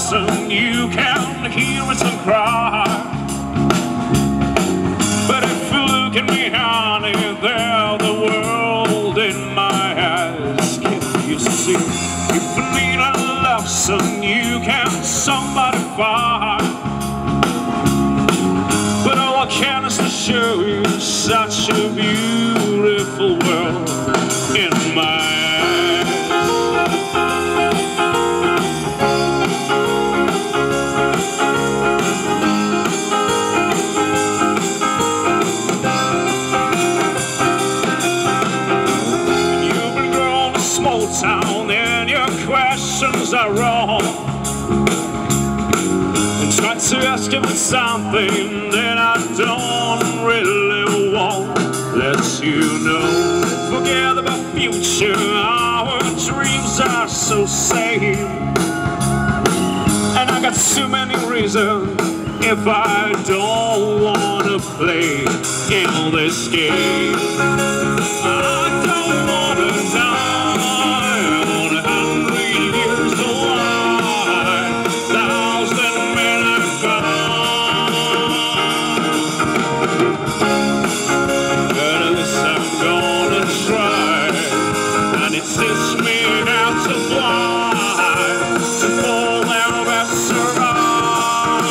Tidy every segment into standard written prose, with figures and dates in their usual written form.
lonesome, you can hear it and cry. But if you look at me, honey, there's the world in my eyes. Can you see? If you need a love song, you can somebody find. But all I can is to show you such a beautiful world in my eyes. Town and your questions are wrong, and try to ask you for something that I don't really want. Let you know, forget about future, our dreams are so same. And I got too many reasons if I don't wanna play in this game. I don't wanna die. Teach me how to fly, to fall out of survive.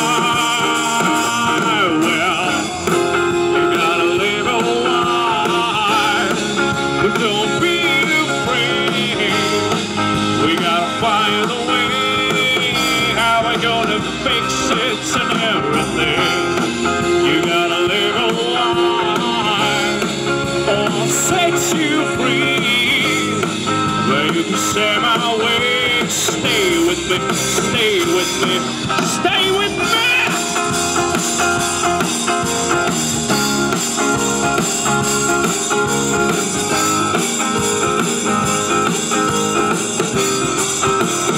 Well, you gotta live a life, but don't be afraid. We gotta find a way, how we gonna fix it and everything. You gotta live a life, or set you free. Baby, share my way, stay with me, stay with me, stay with me.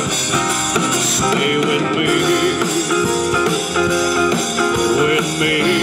Stay with me, with me.